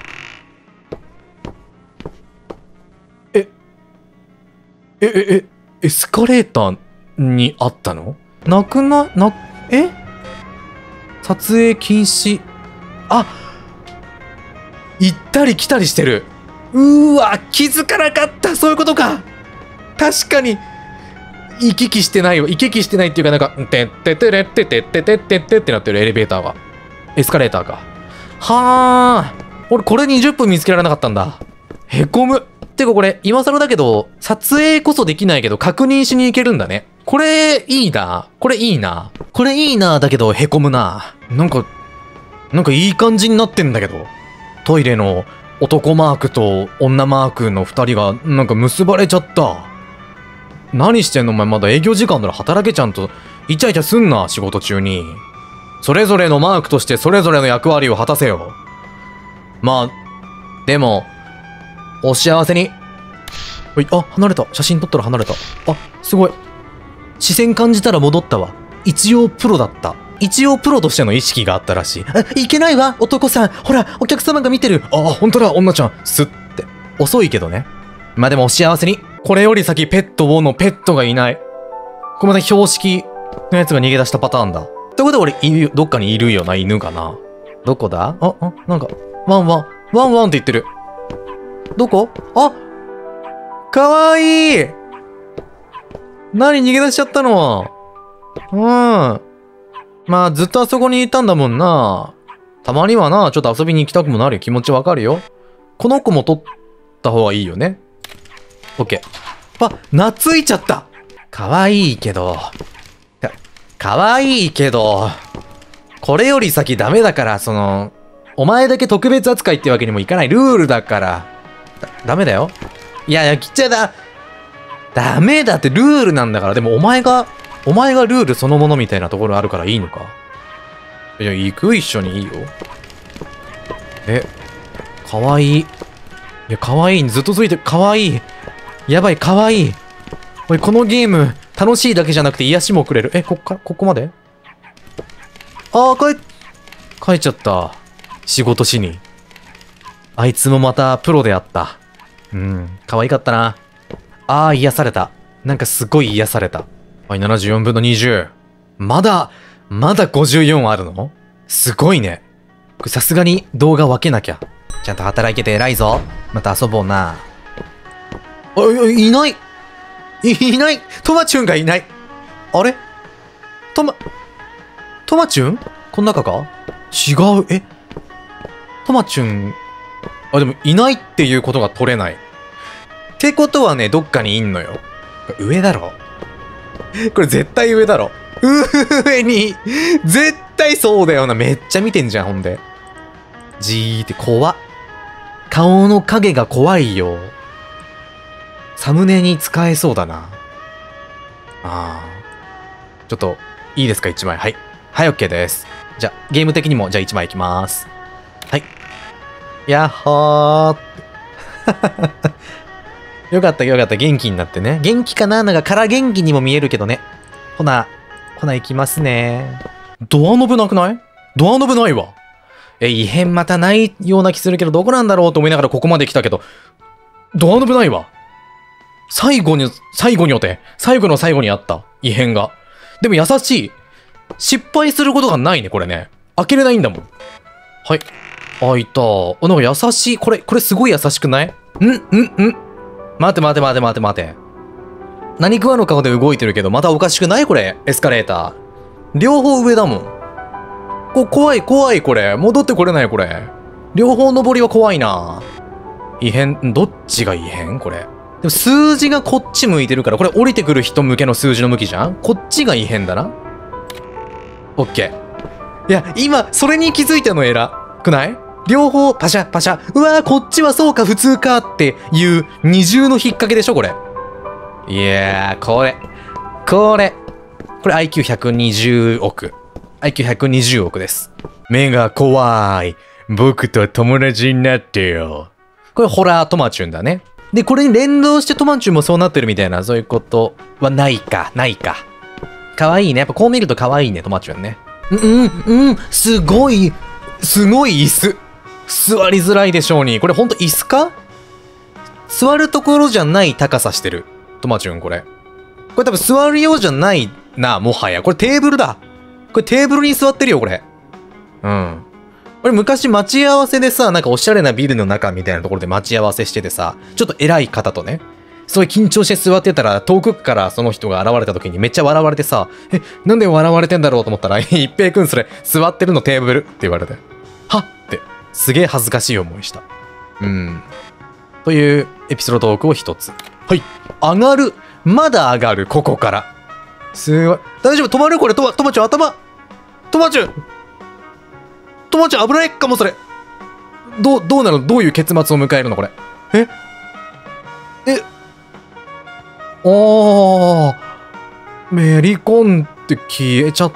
Speaker 1: え、え、え、え、エスカレーターにあったの？なくな、な、え？撮影禁止。あ、行ったり来たりしてる。うーわ、気づかなかった。そういうことか。確かに。行き来してないよ。行き来してないっていうか、なんか、てってってれってってってってってってってなってるエレベーターが。エスカレーターか。はー。俺これにじゅっぷん見つけられなかったんだ。へこむ。てかこれ、今更だけど、撮影こそできないけど、確認しに行けるんだね。これ、いいな。これいいな。これいいな。だけど、へこむな。なんか、なんかいい感じになってんだけど。トイレの男マークと女マークの二人が、なんか結ばれちゃった。何してんのお前まだ営業時間なら働けちゃんとイチャイチャすんな仕事中に。それぞれのマークとしてそれぞれの役割を果たせよ。まあ、でも、お幸せに。おい、あ、離れた。写真撮ったら離れた。あ、すごい。視線感じたら戻ったわ。一応プロだった。一応プロとしての意識があったらしい。あ、いけないわ男さん。ほら、お客様が見てる。あ、ほんとだ女ちゃん。すって。遅いけどね。まあでもお幸せに。これより先ペットをのペットがいない。これまた標識のやつが逃げ出したパターンだ。ってことで俺いる、どっかにいるよな、犬かな。どこだ？あ、あ、なんか、ワンワン、ワンワンって言ってる。どこ？あ！かわいい！何逃げ出しちゃったの？うん。まあずっとあそこにいたんだもんな。たまにはな、ちょっと遊びに行きたくもなる気持ちわかるよ。この子も取った方がいいよね。オッケー。あ、懐いちゃった。かわいいけど。か、かわいいけど。これより先ダメだから、その、お前だけ特別扱いってわけにもいかないルールだから。だ、ダメだよ。いやいや、切っちゃだ。ダメだってルールなんだから。でもお前が、お前がルールそのものみたいなところあるからいいのか。いや、行く一緒にいいよ。え、かわいい。いや、かわいい。ずっとついてる。かわいい。やばい、かわいい。おい、このゲーム、楽しいだけじゃなくて癒しもくれる。え、こっから、ここまで？ああ、帰っ、帰っちゃった。仕事しに。あいつもまたプロであった。うん、可愛かったな。ああ、癒された。なんかすごい癒された。はい、ななじゅうよんぶんのにじゅう。まだ、まだごじゅうよんあるの？すごいね。これさすがに動画分けなきゃ。ちゃんと働いてて偉いぞ。また遊ぼうな。あ、いない。いない。トマチュンがいない。あれ？トマ、トマチュン？この中か？違う。え？トマチュン、あ、でもいないっていうことが取れない。ってことはね、どっかにいんのよ。上だろ？これ絶対上だろ。上に、絶対そうだよな。めっちゃ見てんじゃん、ほんで。じーって怖っ。顔の影が怖いよ。サムネに使えそうだな。ああ。ちょっと、いいですか、いちまい。はい。はい、OK です。じゃあ、ゲーム的にも、じゃあいちまいいきます。はい。やっほー。よかった、よかった。元気になってね。元気かな？なんか、から元気にも見えるけどね。ほな、ほな、行きますね。ドアノブなくない？ドアノブないわ。え、異変またないような気するけど、どこなんだろうと思いながらここまで来たけど、ドアノブないわ。最後に、最後によて、最後の最後にあった。異変が。でも優しい。失敗することがないね、これね。開けれないんだもん。はい。 あ、いた。あ、なんか優しい。これ、これすごい優しくない？んんん待て待て待て待て待て。何食わぬ顔で動いてるけど、またおかしくないこれ。エスカレーター。両方上だもん。こ、怖い怖いこれ。戻ってこれないこれ。両方登りは怖いな。異変、どっちが異変これ。でも数字がこっち向いてるから、これ降りてくる人向けの数字の向きじゃん？こっちが異変だな。オッケー。いや、今、それに気づいたの偉くない？両方パシャパシャ。うわー、こっちはそうか普通かっていう二重の引っ掛けでしょこれ。いやー、これ。これ。これ アイキューひゃくにじゅうおく。アイキューひゃくにじゅうおくです。目が怖い。僕と友達になってよ。これホラートマチュンだね。で、これに連動してトマチュンもそうなってるみたいな、そういうことはないか、ないか。かわいいね。やっぱこう見るとかわいいね、トマチュンね。うん、うん、すごい、すごい椅子。座りづらいでしょうに。これほんと椅子か？座るところじゃない高さしてる。トマチュンこれ。これ多分座るようじゃないな、もはや。これテーブルだ。これテーブルに座ってるよ、これ。うん。これ昔待ち合わせでさ、なんかおしゃれなビルの中みたいなところで待ち合わせしててさ、ちょっと偉い方とね、すごい緊張して座ってたら、遠くからその人が現れた時にめっちゃ笑われてさ、え、なんで笑われてんだろうと思ったら、一平くんそれ、座ってるのテーブルって言われて、はっって、すげえ恥ずかしい思いした。うん。というエピソードトークを一つ。はい。上がる。まだ上がる、ここから。すごい。大丈夫、止まるこれ、トマ、トマチュン頭。トマチュントマチュン危ないかもそれ。どう、どうなるの？どういう結末を迎えるのこれ。ええおー。めり込んで消えちゃった。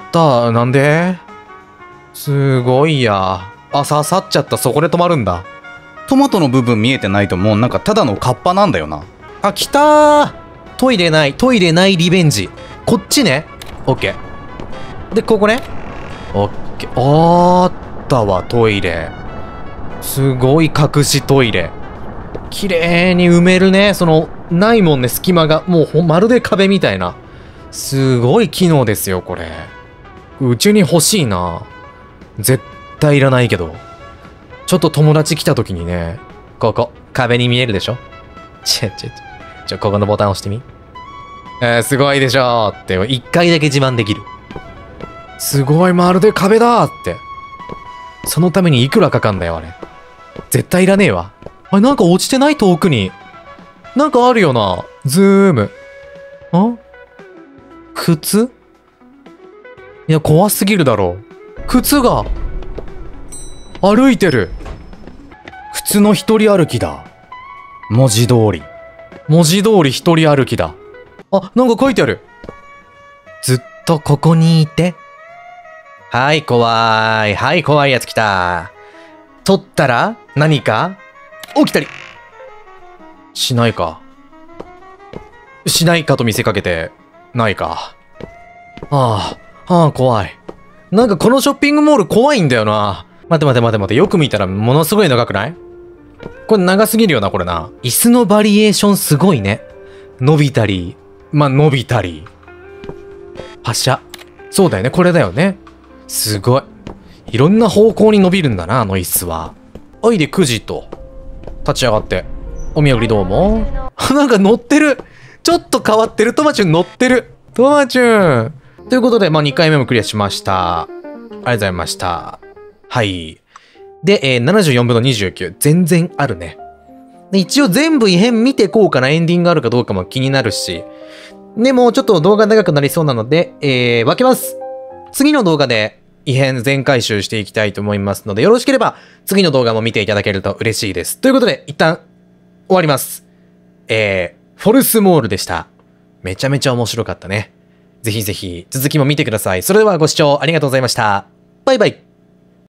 Speaker 1: なんですごいや。あ、刺さっちゃった。そこで止まるんだ。
Speaker 2: トマトの部分見えてないともうなんかただのカッパなんだよな。
Speaker 1: あ、来たー。トイレない。トイレないリベンジ。こっちね。オッケー。で、ここね。オッケー。あったわ、トイレ。すごい隠しトイレ。綺麗に埋めるね。その、ないもんね、隙間が。もうほ、まるで壁みたいな。すごい機能ですよ、これ。うちに欲しいな。絶対いらないけど。ちょっと友達来た時にね、ここ、壁に見えるでしょ？ちょ、ちょ、ちょ、ちょ、ここのボタン押してみ。えー、すごいでしょって、一回だけ自慢できる。すごい、まるで壁だって。そのためにいくらかかんだよ、あれ。絶対いらねえわ。あれ、なんか落ちてない？遠くに。なんかあるよな。ズーム。ん？靴？いや、怖すぎるだろう。靴が、歩いてる。
Speaker 2: 靴の一人歩きだ。文字通り。
Speaker 1: 文字通り一人歩きだ。あ、なんか書いてある。ずっとここにいて。はい、怖い。はい、怖いやつ来た。取ったら何か起きたりしないか。しないかと見せかけて、ないか。ああ、ああ、怖い。なんかこのショッピングモール怖いんだよな。待て待て待て待て、よく見たらものすごい長くない？これ長すぎるよな、これな。椅子のバリエーションすごいね。伸びたり、まあ、伸びたり。パシャ。そうだよね、これだよね。すごい。いろんな方向に伸びるんだな、あの椅子は。おいでくじと。立ち上がって。お見送りどうも。なんか乗ってる。ちょっと変わってる。トマチュン乗ってる。トマチュン。ということで、まあ、にかいめもクリアしました。ありがとうございました。はい。で、えー、ななじゅうよんぶんのにじゅうきゅう。全然あるね。で一応全部異変見てこうかな。エンディングあるかどうかも気になるし。でも、ちょっと動画長くなりそうなので、えー、分けます。次の動画で異変全回収していきたいと思いますので、よろしければ次の動画も見ていただけると嬉しいです。ということで、一旦終わります。えー、フォルスモールでした。めちゃめちゃ面白かったね。ぜひぜひ続きも見てください。それではご視聴ありがとうございました。バイバイ。